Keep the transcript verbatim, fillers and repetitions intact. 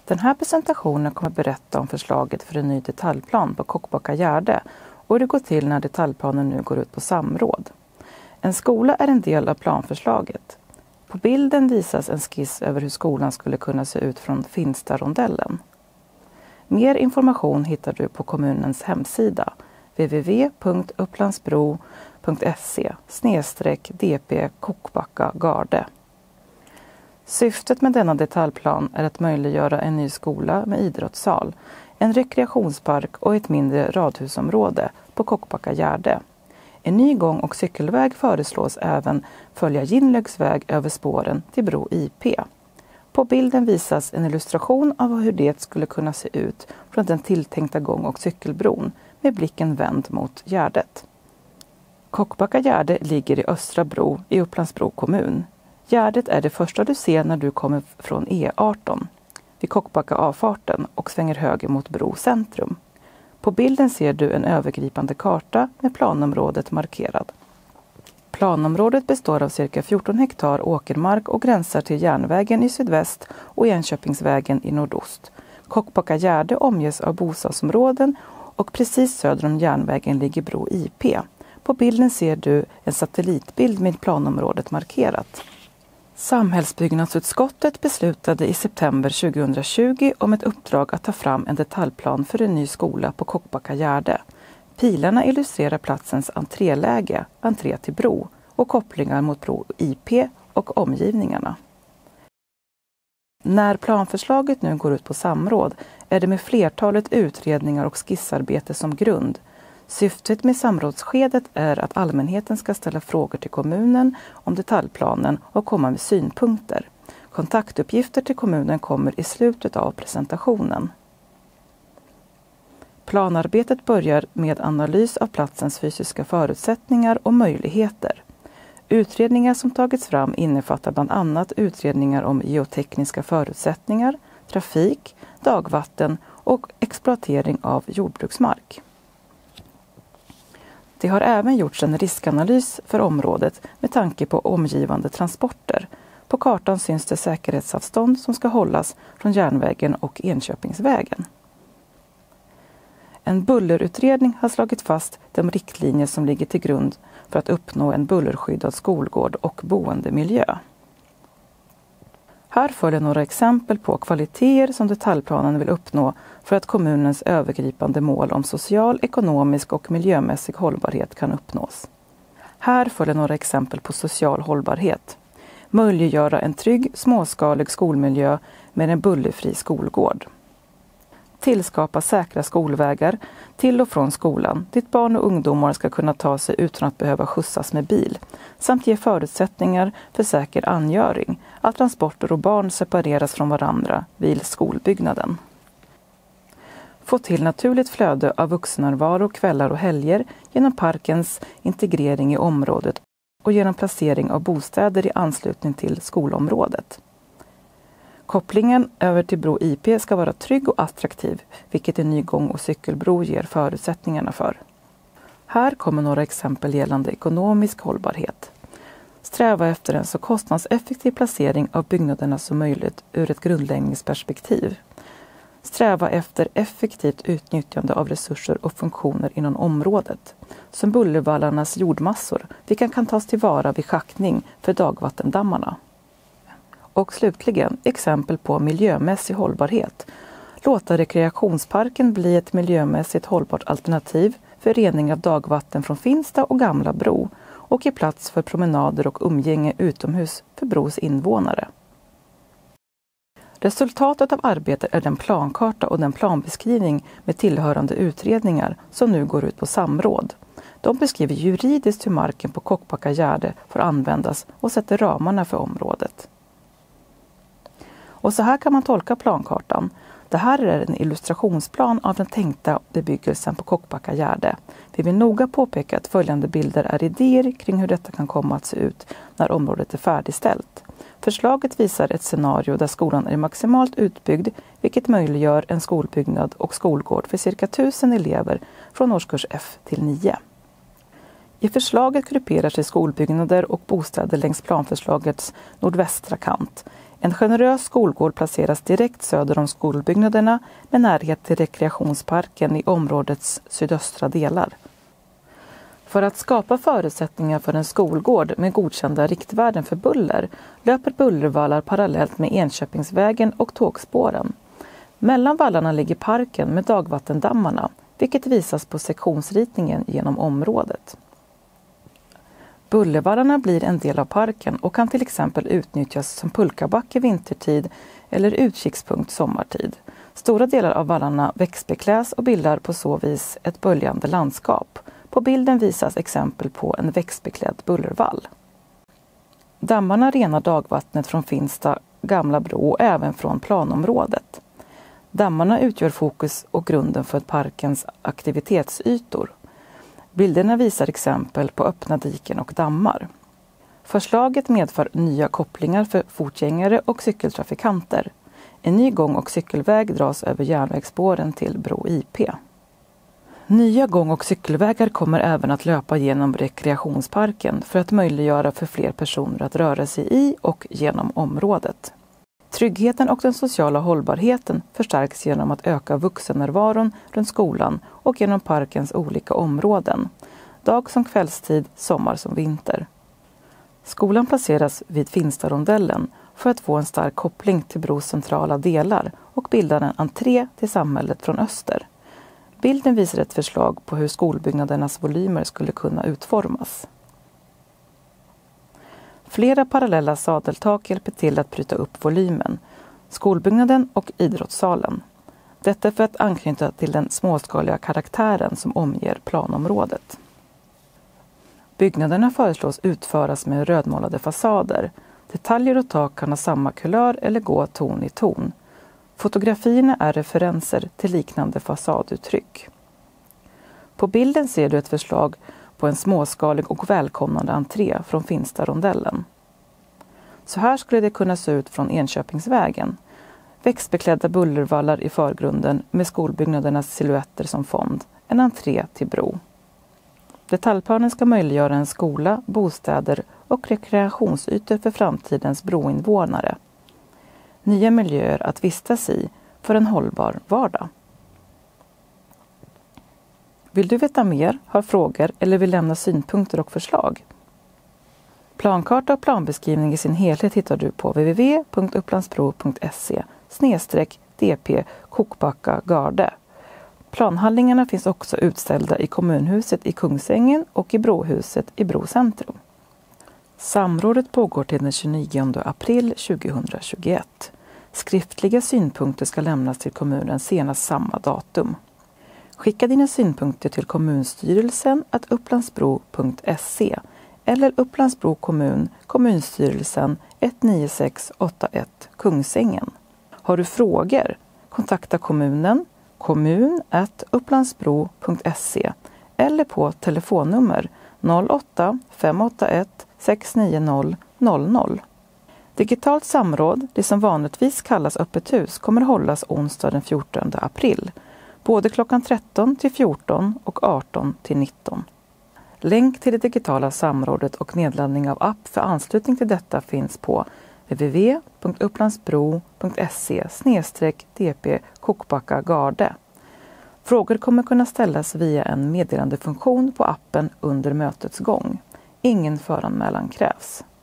Den här presentationen kommer att berätta om förslaget för en ny detaljplan på Kockbacka Gärde och hur det går till när detaljplanen nu går ut på samråd. En skola är en del av planförslaget. På bilden visas en skiss över hur skolan skulle kunna se ut från Finsta-rondellen. Mer information hittar du på kommunens hemsida w w w punkt upplandsbro punkt se snedstreck d p Kockbacka Garde. Syftet med denna detaljplan är att möjliggöra en ny skola med idrottssal, en rekreationspark och ett mindre radhusområde på Kockbacka Gärde. En ny gång- och cykelväg föreslås även följa Ginlögs väg över spåren till Bro I P. På bilden visas en illustration av hur det skulle kunna se ut från den tilltänkta gång- och cykelbron med blicken vänd mot Gärdet. Kockbacka Gärde ligger i Östra Bro i Upplandsbro kommun. Gärdet är det första du ser när du kommer från E arton vid Kockbacka avfarten och svänger höger mot Bro centrum. På bilden ser du en övergripande karta med planområdet markerad. Planområdet består av cirka fjorton hektar åkermark och gränsar till Järnvägen i sydväst och Enköpingsvägen i nordost. Kockbacka Gärde omges av bostadsområden och precis söder om Järnvägen ligger Bro I P. På bilden ser du en satellitbild med planområdet markerat. Samhällsbyggnadsutskottet beslutade i september tjugohundratjugo om ett uppdrag att ta fram en detaljplan för en ny skola på Kockbacka Gärde. Pilarna illustrerar platsens entréläge, entré till bro och kopplingar mot Bro I P och omgivningarna. När planförslaget nu går ut på samråd är det med flertalet utredningar och skissarbete som grund. Syftet med samrådsskedet är att allmänheten ska ställa frågor till kommunen om detaljplanen och komma med synpunkter. Kontaktuppgifter till kommunen kommer i slutet av presentationen. Planarbetet börjar med analys av platsens fysiska förutsättningar och möjligheter. Utredningar som tagits fram innefattar bland annat utredningar om geotekniska förutsättningar, trafik, dagvatten och exploatering av jordbruksmark. Det har även gjorts en riskanalys för området med tanke på omgivande transporter. På kartan syns det säkerhetsavstånd som ska hållas från Järnvägen och Enköpingsvägen. En bullerutredning har slagit fast de riktlinjer som ligger till grund för att uppnå en bullerskyddad skolgård och boendemiljö. Här följer några exempel på kvaliteter som detaljplanen vill uppnå för att kommunens övergripande mål om social, ekonomisk och miljömässig hållbarhet kan uppnås. Här följer några exempel på social hållbarhet. Möjliggöra en trygg, småskalig skolmiljö med en bullerfri skolgård. Tillskapa säkra skolvägar till och från skolan dit barn och ungdomar ska kunna ta sig utan att behöva skjutsas med bil, samt ge förutsättningar för säker angöring, att transporter och barn separeras från varandra vid skolbyggnaden. Få till naturligt flöde av vuxennärvaro kvällar och helger genom parkens integrering i området och genom placering av bostäder i anslutning till skolområdet. Kopplingen över till Bro I P ska vara trygg och attraktiv, vilket en ny gång- och cykelbro ger förutsättningarna för. Här kommer några exempel gällande ekonomisk hållbarhet. Sträva efter en så kostnadseffektiv placering av byggnaderna som möjligt ur ett grundläggningsperspektiv. Sträva efter effektivt utnyttjande av resurser och funktioner inom området, som bullervallarnas jordmassor, vilka kan tas tillvara vid schaktning för dagvattendammarna. Och slutligen exempel på miljömässig hållbarhet. Låta rekreationsparken bli ett miljömässigt hållbart alternativ för rening av dagvatten från Finsta och Gamla Bro och ge plats för promenader och umgänge utomhus för Bros invånare. Resultatet av arbetet är den plankarta och den planbeskrivning med tillhörande utredningar som nu går ut på samråd. De beskriver juridiskt hur marken på Kockbacka Gärde får användas och sätter ramarna för området. Och så här kan man tolka plankartan. Det här är en illustrationsplan av den tänkta bebyggelsen på Kockbacka Gärde. Vi vill noga påpeka att följande bilder är idéer kring hur detta kan komma att se ut när området är färdigställt. Förslaget visar ett scenario där skolan är maximalt utbyggd, vilket möjliggör en skolbyggnad och skolgård för cirka tusen elever från årskurs F till nio. I förslaget grupperar sig skolbyggnader och bostäder längs planförslagets nordvästra kant. En generös skolgård placeras direkt söder om skolbyggnaderna med närhet till rekreationsparken i områdets sydöstra delar. För att skapa förutsättningar för en skolgård med godkända riktvärden för buller löper bullervallar parallellt med Enköpingsvägen och tågspåren. Mellan vallarna ligger parken med dagvattendammarna, vilket visas på sektionsritningen genom området. Bullervallarna blir en del av parken och kan till exempel utnyttjas som pulkabacke vintertid eller utkikspunkt sommartid. Stora delar av vallarna växtbekläs och bildar på så vis ett böljande landskap. På bilden visas exempel på en växtbeklädd bullervall. Dammarna renar dagvattnet från Finsta gamla bro och även från planområdet. Dammarna utgör fokus och grunden för parkens aktivitetsytor. Bilderna visar exempel på öppna diken och dammar. Förslaget medför nya kopplingar för fotgängare och cykeltrafikanter. En ny gång- och cykelväg dras över järnvägsspåren till Bro I P. Nya gång- och cykelvägar kommer även att löpa genom rekreationsparken för att möjliggöra för fler personer att röra sig i och genom området. Tryggheten och den sociala hållbarheten förstärks genom att öka vuxennärvaron runt skolan och genom parkens olika områden, dag som kvällstid, sommar som vinter. Skolan placeras vid Finstarondellen för att få en stark koppling till Bros centrala delar och bildar en entré till samhället från öster. Bilden visar ett förslag på hur skolbyggnadernas volymer skulle kunna utformas. Flera parallella sadeltak hjälper till att bryta upp volymen, skolbyggnaden och idrottssalen. Detta för att anknyta till den småskaliga karaktären som omger planområdet. Byggnaderna föreslås utföras med rödmålade fasader. Detaljer och tak kan ha samma kulör eller gå ton i ton. Fotografierna är referenser till liknande fasaduttryck. På bilden ser du ett förslag på en småskalig och välkomnande entré från Finstarondellen. Så här skulle det kunna se ut från Enköpingsvägen. Växtbeklädda bullervallar i förgrunden med skolbyggnadernas silhuetter som fond. En entré till Bro. Detaljplanen ska möjliggöra en skola, bostäder och rekreationsytor för framtidens broinvånare. Nya miljöer att vistas i för en hållbar vardag. Vill du veta mer, ha frågor eller vill lämna synpunkter och förslag? Plankarta och planbeskrivning i sin helhet hittar du på w w w punkt upplandsbro punkt se snedstreck d p Kokbacka Garde. Planhandlingarna finns också utställda i kommunhuset i Kungsängen och i Brohuset i Bro centrum. Samrådet pågår till den tjugonionde april tjugohundratjugoett. Skriftliga synpunkter ska lämnas till kommunen senast samma datum. Skicka dina synpunkter till kommunstyrelsen at upplandsbro punkt se eller Upplandsbro kommun, kommunstyrelsen ett nio sex åtta ett Kungsängen. Har du frågor? Kontakta kommunen kommun at upplandsbro punkt se eller på telefonnummer noll åtta fem åtta ett sex nio noll noll noll. Digitalt samråd, det som vanligtvis kallas öppet hus, kommer hållas onsdag den fjortonde april, både klockan tretton till fjorton och arton till nitton. Länk till det digitala samrådet och nedladdning av app för anslutning till detta finns på w w w punkt upplandsbro punkt se snedstreck d p Kokbacka Garde. Frågor kommer kunna ställas via en meddelandefunktion på appen under mötets gång. Ingen föranmälan krävs.